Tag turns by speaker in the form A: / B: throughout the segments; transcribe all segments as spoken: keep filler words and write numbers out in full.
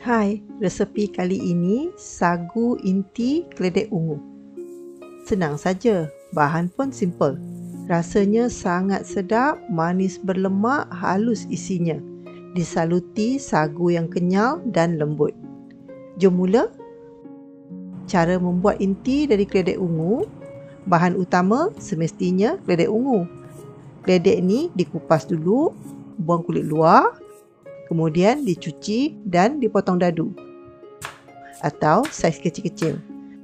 A: Hai, resepi kali ini sagu inti keledek ungu. Senang saja, bahan pun simple. Rasanya sangat sedap, manis berlemak, halus isinya. Disaluti sagu yang kenyal dan lembut. Jom mula. Cara membuat inti dari keledek ungu. Bahan utama semestinya keledek ungu. Keledek ni dikupas dulu, buang kulit luar, kemudian dicuci dan dipotong dadu atau saiz kecil-kecil.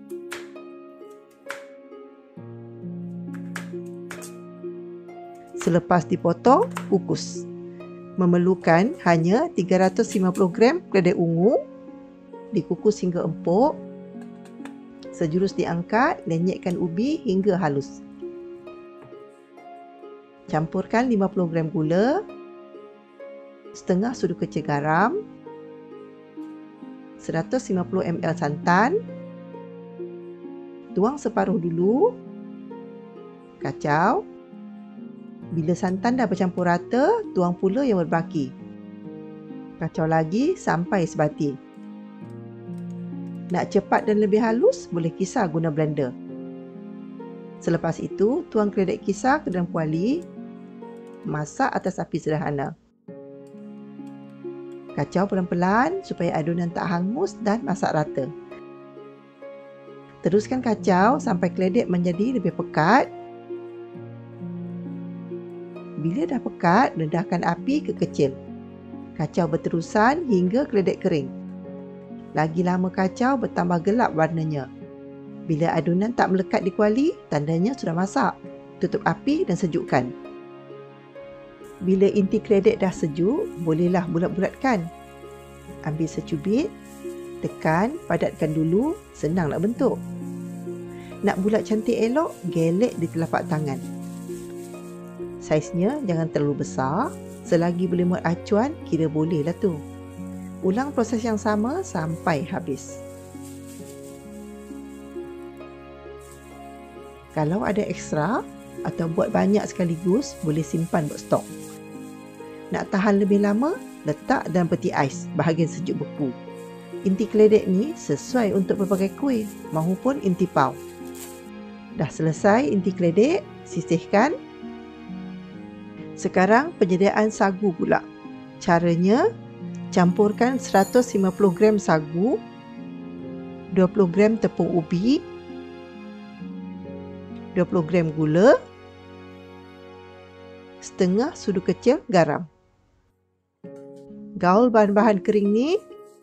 A: Selepas dipotong, kukus. Memerlukan hanya tiga ratus lima puluh gram keledek ungu, dikukus hingga empuk. Sejurus diangkat, lenyekkan ubi hingga halus. Campurkan lima puluh gram gula, setengah sudu kecil garam, seratus lima puluh mililiter santan, tuang separuh dulu, kacau. Bila santan dah bercampur rata, tuang pula yang berbaki. Kacau lagi sampai sebati. Nak cepat dan lebih halus, boleh kisar guna blender. Selepas itu, tuang keledek kisar ke dalam kuali, masak atas api sederhana. Kacau pelan-pelan supaya adunan tak hangus dan masak rata. Teruskan kacau sampai keledek menjadi lebih pekat. Bila dah pekat, rendahkan api ke kecil. Kacau berterusan hingga keledek kering. Lagi lama kacau, bertambah gelap warnanya. Bila adunan tak melekat di kuali, tandanya sudah masak. Tutup api dan sejukkan. Bila inti keledek dah sejuk, bolehlah bulat-bulatkan. Ambil secubit, tekan, padatkan dulu, senang nak bentuk. Nak bulat cantik elok, gelek di telapak tangan. Saiznya jangan terlalu besar, selagi boleh muat acuan, kira bolehlah tu. Ulang proses yang sama sampai habis. Kalau ada ekstra atau buat banyak sekaligus, boleh simpan buat stok. Nak tahan lebih lama, letak dalam peti ais bahagian sejuk beku. Inti keledek ni sesuai untuk berbagai kuih mahupun inti pau. Dah selesai inti keledek, sisihkan. Sekarang penyediaan sagu pula. Caranya, campurkan seratus lima puluh gram sagu, dua puluh gram tepung ubi, dua puluh gram gula, setengah sudu kecil garam. Gaul bahan-bahan kering ni.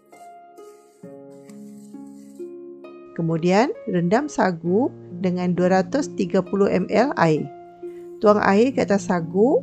A: Kemudian rendam sagu dengan dua ratus tiga puluh mililiter air. Tuang air ke atas sagu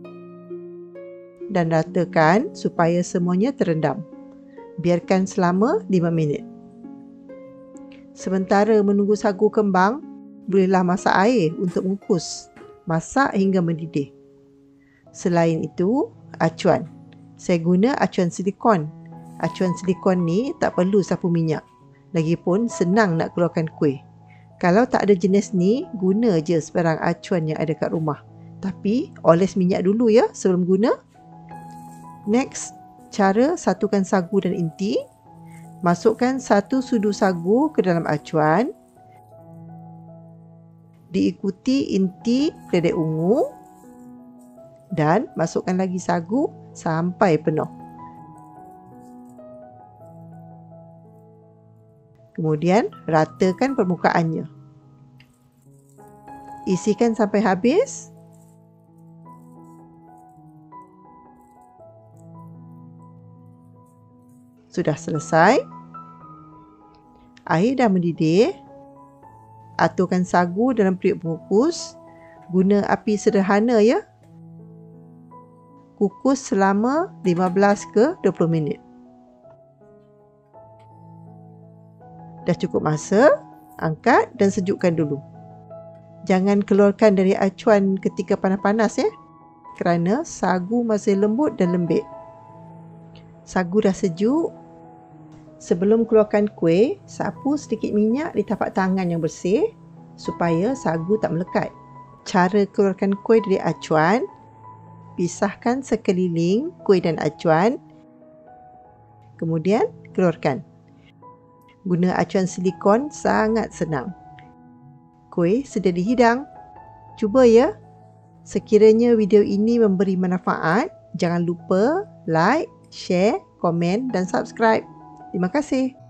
A: dan ratakan supaya semuanya terendam. Biarkan selama lima minit. Sementara menunggu sagu kembang, bolehlah masak air untuk mengukus. Masak hingga mendidih. Selain itu, acuan. Saya guna acuan silikon. Acuan silikon ni tak perlu sapu minyak. Lagipun senang nak keluarkan kuih. Kalau tak ada jenis ni, guna je sebarang acuan yang ada kat rumah. Tapi, oles minyak dulu ya sebelum guna. Next, cara satukan sagu dan inti. Masukkan satu sudu sagu ke dalam acuan. Diikuti inti keledek ungu. Dan masukkan lagi sagu sampai penuh. Kemudian, ratakan permukaannya. Isikan sampai habis. Sudah selesai. Air dah mendidih. Aturkan sagu dalam periuk pengukus. Guna api sederhana ya. Kukus selama lima belas ke dua puluh minit. Dah cukup masa, angkat dan sejukkan dulu. Jangan keluarkan dari acuan ketika panas-panas ya. Kerana sagu masih lembut dan lembik. Sagu dah sejuk. Sebelum keluarkan kuih, sapu sedikit minyak di tapak tangan yang bersih supaya sagu tak melekat. Cara keluarkan kuih dari acuan, pisahkan sekeliling kuih dan acuan. Kemudian keluarkan. Guna acuan silikon sangat senang. Kuih sedia dihidang. Cuba ya. Sekiranya video ini memberi manfaat, jangan lupa like, share, komen dan subscribe. Terima kasih.